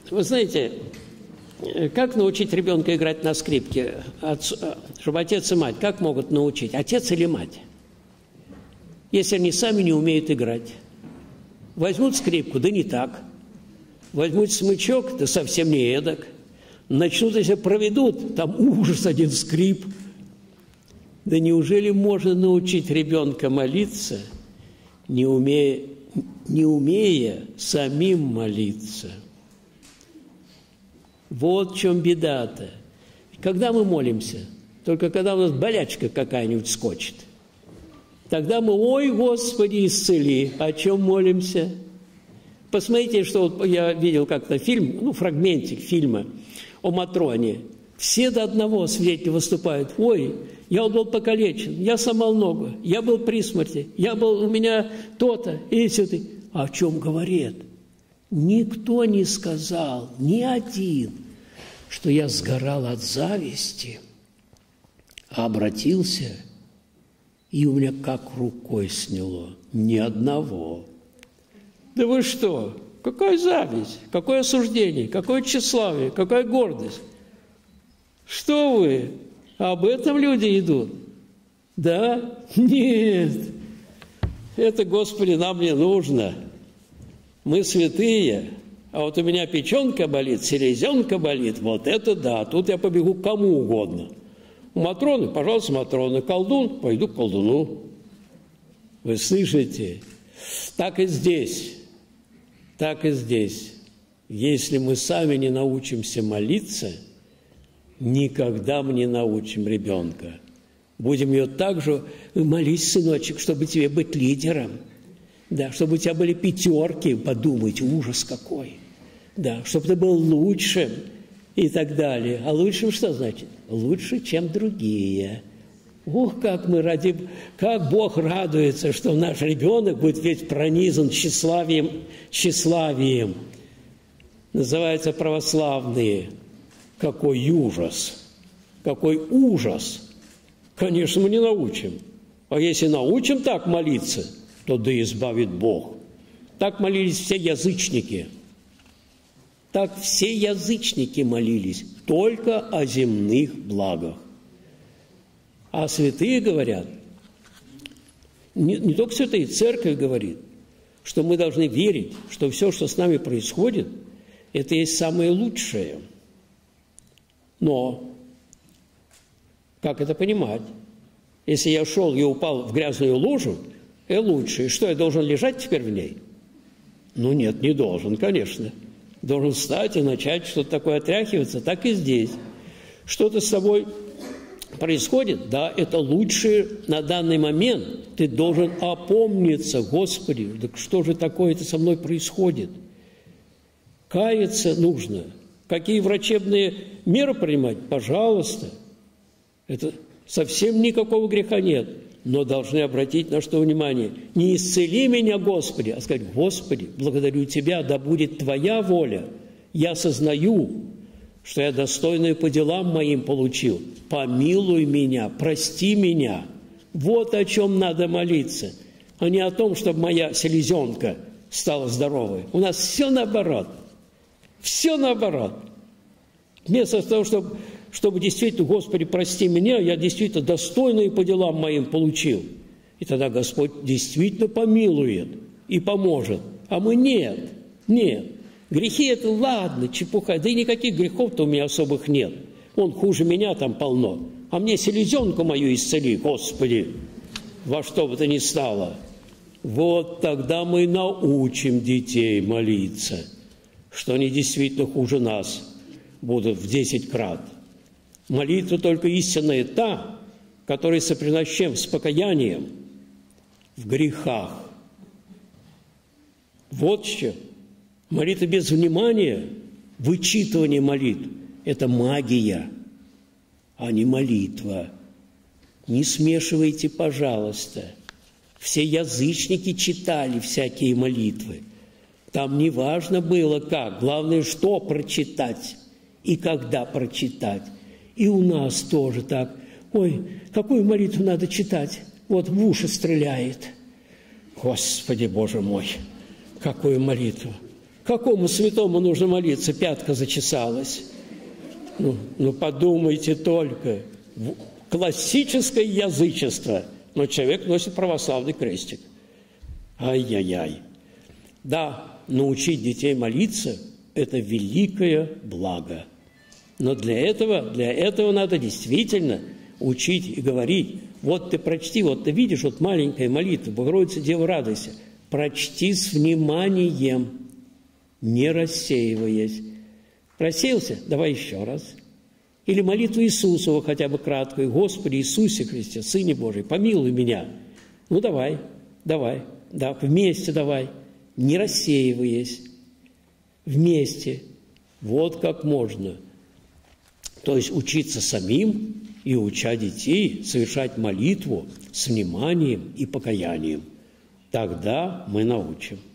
Вы знаете, как научить ребенка играть на скрипке? Чтобы отец и мать, как могут научить? Отец или мать? Если они сами не умеют играть. Возьмут скрипку, да не так. Возьмут смычок, да совсем не эдак. Начнут, если проведут, там ужас, один скрип. Да неужели можно научить ребенка молиться, не умея самим молиться? Вот в чем беда-то. Когда мы молимся? Только когда у нас болячка какая-нибудь скочит. Тогда мы, ой, Господи, исцели. О чем молимся? Посмотрите, что вот я видел как-то фильм, фрагментик фильма о Матроне. Все до одного свидетеля выступают. Ой, я был покалечен, я сломал ногу, я был при смерти, у меня то-то и сё-то. А о чем говорит? Никто не сказал, ни один, что я сгорал от зависти, а обратился, и у меня как рукой сняло. Ни одного. Да вы что? Какая зависть? Какое осуждение? Какое тщеславие? Какая гордость? Что вы? Об этом люди идут? Да? Нет. Это, Господи, нам не нужно. Мы святые, а вот у меня печенка болит, селезенка болит, вот это да, тут я побегу к кому угодно. У Матроны, пожалуйста, Матрона, колдун, пойду к колдуну. Вы слышите? Так и здесь, так и здесь. Если мы сами не научимся молиться, никогда мы не научим ребенка. Будем ее также молись, сыночек, чтобы тебе быть лидером. Да, чтобы у тебя были пятерки, подумайте, ужас какой. Да, чтобы ты был лучшим и так далее. А лучшим что значит? Лучше, чем другие. Ох, как Бог радуется, что наш ребенок будет весь пронизан тщеславием. Называются православные. Какой ужас! Какой ужас! Конечно, мы не научим. А если научим так молиться, то да избавит Бог. Так молились все язычники. Так все язычники молились только о земных благах. А святые говорят, не только святые, церковь говорит, что мы должны верить, что все, что с нами происходит, это есть самое лучшее. Но как это понимать? Если я шел и упал в грязную лужу, это лучше. И что, я должен лежать теперь в ней? Ну нет, не должен, конечно. Должен встать и начать что-то такое отряхиваться. Так и здесь. Что-то с тобой происходит, да, это лучшее на данный момент. Ты должен опомниться, Господи, так что же такое-то со мной происходит? Каяться нужно. Какие врачебные меры принимать? Пожалуйста. Это совсем никакого греха нет. Но должны обратить на что внимание. Не исцели меня, Господи, а сказать, Господи, благодарю Тебя, да будет Твоя воля. Я сознаю, что я достойную по делам моим получил. Помилуй меня, прости меня. Вот о чем надо молиться, а не о том, чтобы моя селезенка стала здоровой. У нас все наоборот. Все наоборот. Вместо того, чтобы действительно, Господи, прости меня, я действительно достойную по делам моим получил. И тогда Господь действительно помилует и поможет. А мы нет, нет. Грехи – это ладно, чепуха. Да и никаких грехов-то у меня особых нет. Он хуже меня там полно. А мне селезенку мою исцели, Господи, во что бы то ни стало. Вот тогда мы научим детей молиться, что они действительно хуже нас будут в 10 крат. Молитва только истинная та, которая сопряжена с чем? С покаянием в грехах. Вот что. Молитва без внимания, вычитывание молитв – это магия, а не молитва. Не смешивайте, пожалуйста. Все язычники читали всякие молитвы. Там не важно было как, главное, что прочитать и когда прочитать. И у нас тоже так. Ой, какую молитву надо читать? Вот в уши стреляет. Господи, Боже мой, какую молитву. Какому святому нужно молиться? Пятка зачесалась. Ну подумайте только. Классическое язычество. Но человек носит православный крестик. Ай-яй-яй. Да, научить детей молиться – это великое благо. Но для этого надо действительно учить и говорить. Вот ты прочти, вот ты видишь, вот маленькая молитва, Богородица, Дева, радуйся. Прочти с вниманием, не рассеиваясь. Рассеялся? Давай еще раз. Или молитву Иисусову хотя бы краткую. Господи Иисусе Христе, Сыне Божий, помилуй меня. Ну давай, да, вместе давай, не рассеиваясь. Вместе. Вот как можно. То есть учиться самим и уча детей совершать молитву с вниманием и покаянием. Тогда мы научим.